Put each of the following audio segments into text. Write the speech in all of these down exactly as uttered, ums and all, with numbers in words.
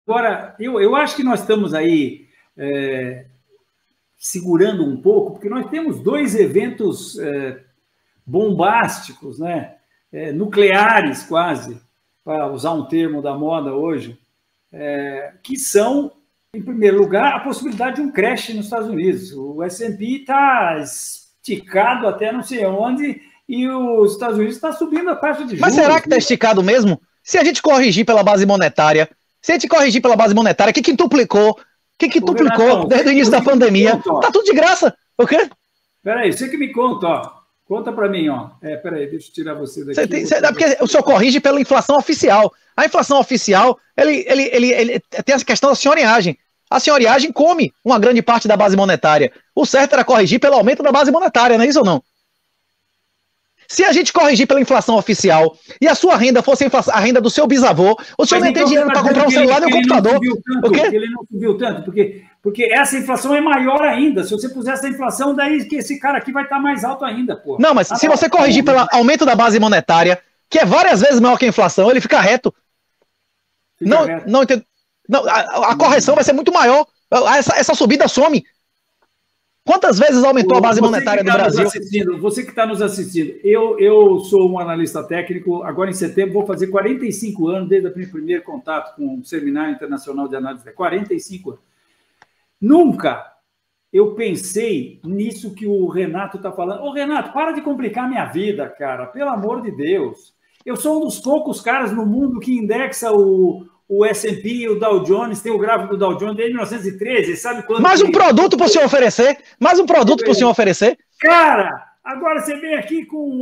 Agora, eu, eu acho que nós estamos aí é, segurando um pouco, porque nós temos dois eventos é, bombásticos, né? É, nucleares quase, para usar um termo da moda hoje, é, que são, em primeiro lugar, a possibilidade de um crash nos Estados Unidos. O S and P está esticado até não sei onde e os Estados Unidos está subindo a taxa de juros. Mas será que está esticado mesmo? Se a gente corrigir pela base monetária, se a gente corrigir pela base monetária, que quintuplicou, que quintuplicou Renatão, desde o início da pandemia, conta, tá tudo de graça, o quê? Peraí, você que me conta, ó. Conta para mim, ó. É, peraí, deixa eu tirar você daqui. Você tem, você, é porque o senhor corrige pela inflação oficial. A inflação oficial, ele, ele, ele, ele tem essa questão da senhoriagem. A senhoriagem come uma grande parte da base monetária. O certo era corrigir pelo aumento da base monetária, não é isso ou não? Se a gente corrigir pela inflação oficial e a sua renda fosse a, inflação, a renda do seu bisavô, o senhor não tem dinheiro para comprar um celular nem um computador. Tanto, o ele não subiu tanto, porque, porque essa inflação é maior ainda. Se você puser essa inflação, daí que esse cara aqui vai estar mais alto ainda, pô. Não, mas ah, se você corrigir pelo aumento da base monetária, que é várias vezes maior que a inflação, ele fica reto. Fica não, reto. Não entendo. Não, a, a correção vai ser muito maior. Essa, essa subida some. Quantas vezes aumentou a base monetária do Brasil? Você que está nos assistindo, eu, eu sou um analista técnico, agora em setembro vou fazer quarenta e cinco anos, desde o meu primeiro contato com o Seminário Internacional de Análise, quarenta e cinco anos. Nunca eu pensei nisso que o Renato está falando. Ô, Renato, para de complicar minha vida, cara, pelo amor de Deus. Eu sou um dos poucos caras no mundo que indexa o... o S and P, o Dow Jones, tem o gráfico do Dow Jones desde mil novecentos e treze, sabe quando... Mais um produto para o senhor oferecer? Mais um produto para o senhor oferecer? Cara, agora você vem aqui com...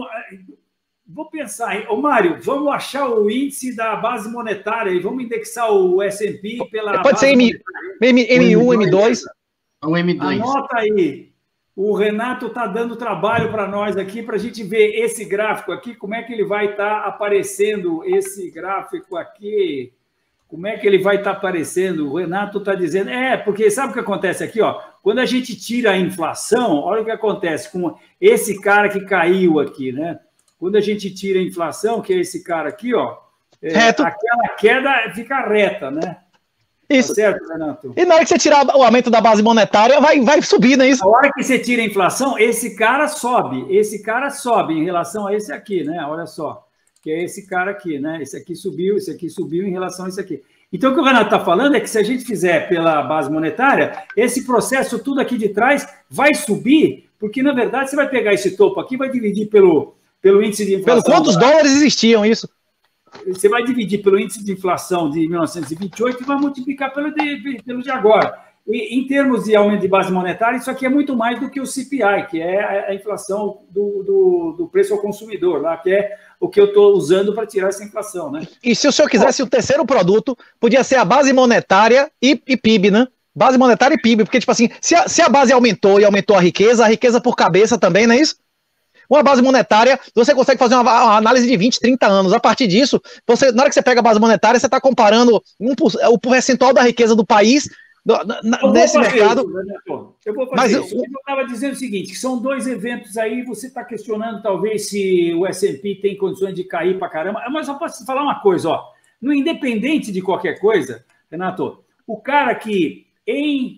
Vou pensar, hein? Ô Mário, vamos achar o índice da base monetária e vamos indexar o S and P pela... Pode ser M, M, M um, M dois. O M dois. Anota aí. O Renato está dando trabalho para nós aqui, para a gente ver esse gráfico aqui, como é que ele vai estar tá aparecendo, esse gráfico aqui... Como é que ele vai estar aparecendo? O Renato está dizendo... É, porque sabe o que acontece aqui? Ó? Quando a gente tira a inflação, olha o que acontece com esse cara que caiu aqui, né? Quando a gente tira a inflação, que é esse cara aqui, ó, é, aquela queda fica reta, né? Isso. Tá certo, Renato? E na hora que você tirar o aumento da base monetária, vai, vai subir, não é isso? Na hora que você tira a inflação, esse cara sobe. Esse cara sobe em relação a esse aqui, né? Olha só. Que é esse cara aqui, né? Esse aqui subiu, esse aqui subiu em relação a esse aqui. Então, o que o Renato está falando é que se a gente fizer pela base monetária, esse processo tudo aqui de trás vai subir, porque, na verdade, você vai pegar esse topo aqui, vai dividir pelo, pelo índice de inflação... Pelo quantos dólares existiam isso? Você vai dividir pelo índice de inflação de mil novecentos e vinte e oito e vai multiplicar pelo de, pelo de agora. E, em termos de aumento de base monetária, isso aqui é muito mais do que o C P I, que é a inflação do, do, do preço ao consumidor, lá, que é o que eu estou usando para tirar essa inflação, né? E se o senhor quisesse o terceiro produto, podia ser a base monetária e, e P I B, né? Base monetária e P I B, porque, tipo assim, se a, se a base aumentou e aumentou a riqueza, a riqueza por cabeça também, não é isso? Uma base monetária, você consegue fazer uma, uma análise de vinte, trinta anos. A partir disso, você, na hora que você pega a base monetária, você está comparando um, o percentual da riqueza do país na, nesse mercado. Isso, eu vou fazer Mas isso. Eu estava dizendo o seguinte, que são dois eventos aí, você está questionando talvez se o S and P tem condições de cair para caramba, mas eu posso falar uma coisa, ó, no independente de qualquer coisa, Renato, o cara que em,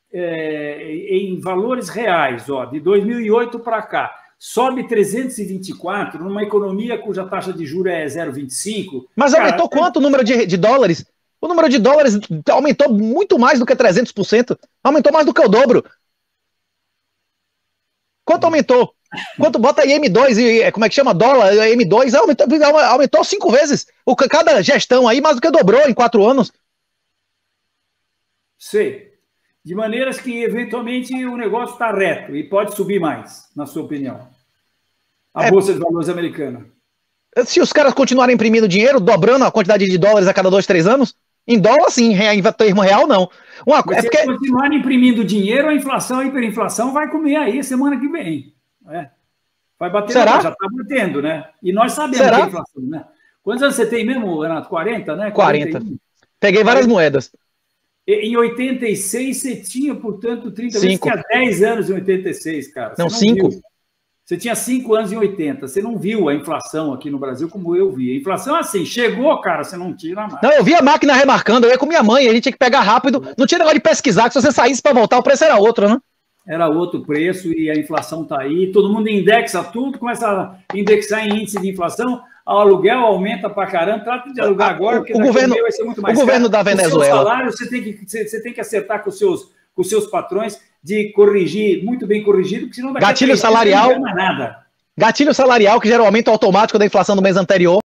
é, em valores reais, ó, de dois mil e oito para cá, sobe trezentos e vinte e quatro, numa economia cuja taxa de juros é zero vírgula vinte e cinco... Mas cara, aumentou quanto o número de, de dólares? O número de dólares aumentou muito mais do que trezentos por cento. Aumentou mais do que o dobro. Quanto aumentou? Quanto bota aí M dois, e como é que chama? Dólar, M dois, aumentou, aumentou cinco vezes. O, cada gestão aí mais do que dobrou em quatro anos. Sei. De maneiras que, eventualmente, o negócio está reto e pode subir mais, na sua opinião. A é, Bolsa de Valores americana. Se os caras continuarem imprimindo dinheiro, dobrando a quantidade de dólares a cada dois, três anos, em dólar, sim, em termo real, não. Uma, é porque... Se continuarem imprimindo dinheiro, a inflação, a hiperinflação vai comer aí semana que vem. É. Vai bater, Será? Já está batendo, né? E nós sabemos Será? que é inflação, né? Quantos anos você tem mesmo, Renato? quarenta, né? quarenta. Peguei várias moedas. Em oitenta e seis, você tinha, portanto, trinta vezes, que há dez anos em oitenta e seis, cara. Não, cinco. Você tinha cinco anos em oitenta, você não viu a inflação aqui no Brasil como eu vi. A inflação, assim, chegou, cara, você não tira mais. Não, eu vi a máquina remarcando, eu ia com minha mãe, a gente tinha que pegar rápido, não tinha negócio de pesquisar, que se você saísse para voltar, o preço era outro, né? Era outro preço e a inflação está aí, todo mundo indexa tudo, começa a indexar em índice de inflação, o aluguel aumenta para caramba, trata de alugar agora, porque o governo, vai ser muito mais o governo da Venezuela. O seu salário, você tem que, você tem que acertar com os seus, com os seus patrões, de corrigir, muito bem corrigido, porque senão daqui gatilho a salarial, não ganha nada. Gatilho salarial, que gera um aumento automático da inflação do mês anterior.